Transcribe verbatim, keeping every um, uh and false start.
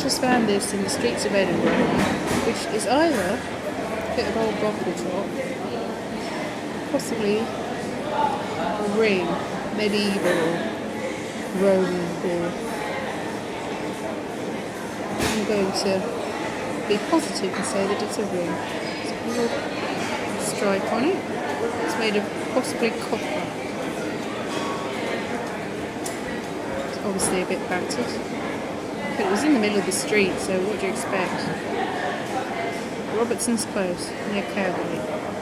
just found this in the streets of Edinburgh, which is either a bit of old bottle top, possibly a ring, medieval or Roman or I'm going to be positive and say that it's a ring. There's a little stripe on it. It's made of possibly copper. It's obviously a bit battered. But it was in the middle of the street, so what do you expect? Robertson's Close, near Cowley.